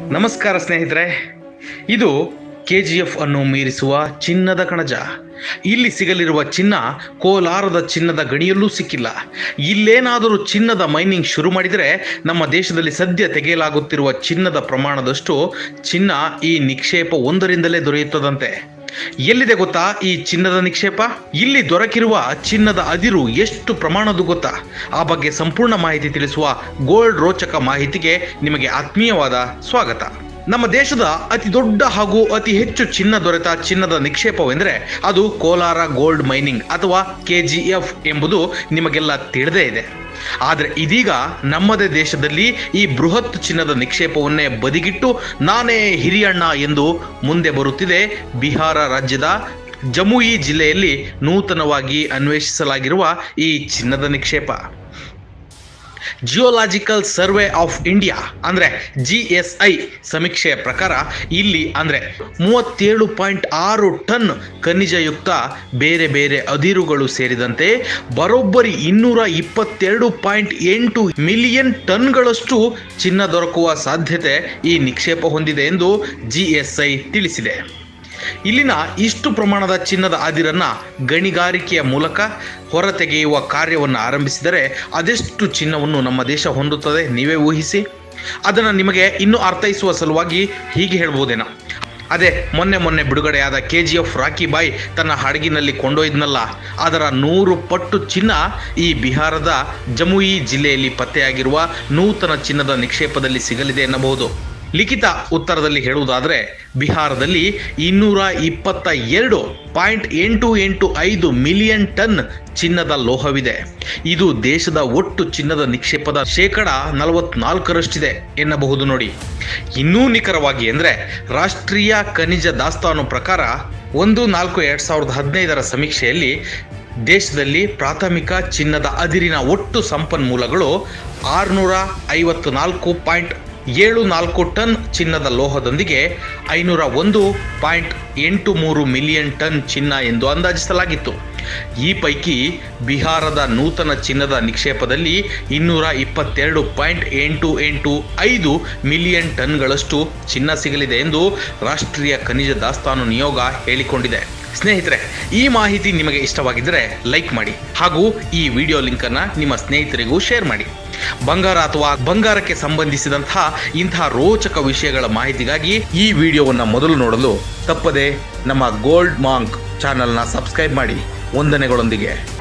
ನಮಸ್ಕಾರ ಸ್ನೇಹಿತರೆ, ಇದು KGF ಅನ್ನು ಮೀರಿಸುವ ಚಿನ್ನದ ಕಣಜ. ಇಲ್ಲಿ ಸಿಗಲಿರುವ ಚಿನ್ನ ಕೋಲಾರದ ಚಿನ್ನದ ಗಣಿಯಲ್ಲೂ ಸಿಕ್ಕಿಲ್ಲ. ಇಲ್ಲೇನಾದರೂ ಚಿನ್ನದ ಮೈನಿಂಗ್ ಶುರು ಮಾಡಿದರೆ ನಮ್ಮ ದೇಶದಲ್ಲಿ ಸದ್ಯ ತೆಗೆಯಲಾಗುತ್ತಿರುವ ಚಿನ್ನದ ಪ್ರಮಾಣದಷ್ಟು ಚಿನ್ನ ಈ ನಿಕ್ಷೇಪ ಒಂದರಿಂದಲೇ ದೊರೆಯುತ್ತದಂತೆ. ಎಲ್ಲಿದೆ ಗೊತ್ತಾ ಈ ಚಿನ್ನದ ನಿಕ್ಷೇಪ? ಇಲ್ಲಿ ದೊರಕಿರುವ ಚಿನ್ನದ ಅದಿರು ಎಷ್ಟು ಪ್ರಮಾಣದ್ದು ಗೊತ್ತಾ? ಆ ಬಗ್ಗೆ ಸಂಪೂರ್ಣ ಮಾಹಿತಿ ತಿಳಿಸುವ ಗೋಲ್ಡ್ ರೋಚಕ ಮಾಹಿತಿಗೆ ನಿಮಗೆ ಆತ್ಮೀಯವಾದ ಸ್ವಾಗತ. ನಮ್ಮ ದೇಶದ ಅತಿ ದೊಡ್ಡ ಹಾಗೂ ಅತಿ ಹೆಚ್ಚು ಚಿನ್ನ ದೊರೆತ ಚಿನ್ನದ ನಿಕ್ಷೇಪವೆಂದರೆ ಅದು ಕೋಲಾರ ಗೋಲ್ಡ್ ಮೈನಿಂಗ್ ಅಥವಾ KGF ಎಂಬುದು ನಿಮಗೆಲ್ಲ ತಿಳಿದೇ ಇದೆ. ಆದರೆ ಇದೀಗ ನಮ್ಮದೇ ದೇಶದಲ್ಲಿ ಈ ಬೃಹತ್ ಚಿನ್ನದ ನಿಕ್ಷೇಪವನ್ನೇ ಬದಿಗಿಟ್ಟು ನಾನೇ ಹಿರಿಯಣ್ಣ ಎಂದು ಮುಂದೆ ಬರುತ್ತಿದೆ ಬಿಹಾರ ರಾಜ್ಯದ ಜಮುಯಿ ಜಿಲ್ಲೆಯಲ್ಲಿ ನೂತನವಾಗಿ ಅನ್ವೇಷಿಸಲಾಗಿರುವ ಈ ಚಿನ್ನದ ನಿಕ್ಷೇಪ. ಜಿಯೋಲಾಜಿಕಲ್ ಸರ್ವೆ ಆಫ್ ಇಂಡಿಯಾ ಅಂದರೆ GSI ಸಮೀಕ್ಷೆಯ ಪ್ರಕಾರ ಇಲ್ಲಿ ಅಂದರೆ 37.6 ಟನ್ ಖನಿಜಯುಕ್ತ ಬೇರೆ ಬೇರೆ ಅದಿರುಗಳು ಸೇರಿದಂತೆ ಬರೋಬ್ಬರಿ 222.8 ಮಿಲಿಯನ್ ಟನ್ಗಳಷ್ಟು ಚಿನ್ನ ದೊರಕುವ ಸಾಧ್ಯತೆ ಈ ನಿಕ್ಷೇಪ ಹೊಂದಿದೆ ಎಂದು GSI ತಿಳಿಸಿದೆ. ಇಲ್ಲಿನ ಇಷ್ಟು ಪ್ರಮಾಣದ ಚಿನ್ನದ ಅದಿರನ್ನು ಗಣಿಗಾರಿಕೆಯ ಮೂಲಕ ಹೊರತೆಗೆಯುವ ಕಾರ್ಯವನ್ನು ಆರಂಭಿಸಿದರೆ ಅದೆಷ್ಟು ಚಿನ್ನವನ್ನು ನಮ್ಮ ದೇಶ ಹೊಂದುತ್ತದೆ ನೀವೇ ಊಹಿಸಿ. ಅದನ್ನು ನಿಮಗೆ ಇನ್ನೂ ಅರ್ಥೈಸುವ ಸಲುವಾಗಿ ಹೀಗೆ ಹೇಳ್ಬೋದೇನೋ, ಅದೇ ಮೊನ್ನೆ ಬಿಡುಗಡೆಯಾದ KGF ರಾಕಿ ಬಾಯ್ ತನ್ನ ಹಡಗಿನಲ್ಲಿ ಕೊಂಡೊಯ್ದನಲ್ಲ, ಅದರ 100 ಪಟ್ಟು ಚಿನ್ನ ಈ ಬಿಹಾರದ ಜಮುಯಿ ಜಿಲ್ಲೆಯಲ್ಲಿ ಪತ್ತೆಯಾಗಿರುವ ನೂತನ ಚಿನ್ನದ ನಿಕ್ಷೇಪದಲ್ಲಿ ಸಿಗಲಿದೆ ಎನ್ನಬಹುದು. ಲಿಖಿತ ಉತ್ತರದಲ್ಲಿ ಹೇಳುವುದಾದರೆ ಬಿಹಾರದಲ್ಲಿ 222.885 ಮಿಲಿಯನ್ ಟನ್ ಚಿನ್ನದ ಲೋಹವಿದೆ. ಇದು ದೇಶದ ಒಟ್ಟು ಚಿನ್ನದ ನಿಕ್ಷೇಪದ 44% ಎನ್ನಬಹುದು ನೋಡಿ. ಇನ್ನೂ ನಿಖರವಾಗಿ ಅಂದರೆ ರಾಷ್ಟ್ರೀಯ ಖನಿಜ ದಾಸ್ತಾನು ಪ್ರಕಾರ 1/4/2015 ಸಮೀಕ್ಷೆಯಲ್ಲಿ ದೇಶದಲ್ಲಿ ಪ್ರಾಥಮಿಕ ಚಿನ್ನದ ಅದಿರಿನ ಒಟ್ಟು ಸಂಪನ್ಮೂಲಗಳು 654.74 ಟನ್ ಚಿನ್ನದ ಲೋಹದೊಂದಿಗೆ 501.83 ಮಿಲಿಯನ್ ಟನ್ ಚಿನ್ನ ಎಂದು ಅಂದಾಜಿಸಲಾಗಿತ್ತು. ಈ ಪೈಕಿ ಬಿಹಾರದ ನೂತನ ಚಿನ್ನದ ನಿಕ್ಷೇಪದಲ್ಲಿ 222.885 ಮಿಲಿಯನ್ ಟನ್ಗಳಷ್ಟು ಚಿನ್ನ ಸಿಗಲಿದೆ ಎಂದು ರಾಷ್ಟ್ರೀಯ ಖನಿಜ ದಾಸ್ತಾನು ನಿಯೋಗ ಹೇಳಿಕೊಂಡಿದೆ. ಸ್ನೇಹಿತರೆ, ಈ ಮಾಹಿತಿ ನಿಮಗೆ ಇಷ್ಟವಾಗಿದ್ದರೆ ಲೈಕ್ ಮಾಡಿ ಹಾಗೂ ಈ ವಿಡಿಯೋ ಲಿಂಕನ್ನು ನಿಮ್ಮ ಸ್ನೇಹಿತರಿಗೂ ಶೇರ್ ಮಾಡಿ. ಬಂಗಾರ ಅಥವಾ ಬಂಗಾರಕ್ಕೆ ಸಂಬಂಧಿಸಿದಂತಹ ಇಂತಹ ರೋಚಕ ವಿಷಯಗಳ ಮಾಹಿತಿಗಾಗಿ ಈ ವಿಡಿಯೋವನ್ನು ಮೊದಲು ನೋಡಲು ತಪ್ಪದೆ ನಮ್ಮ ಗೋಲ್ಡ್ ಮಾಂಕ್ ಚಾನಲ್ನ ಸಬ್ಸ್ಕ್ರೈಬ್ ಮಾಡಿ. ವಂದನೆಗಳೊಂದಿಗೆ.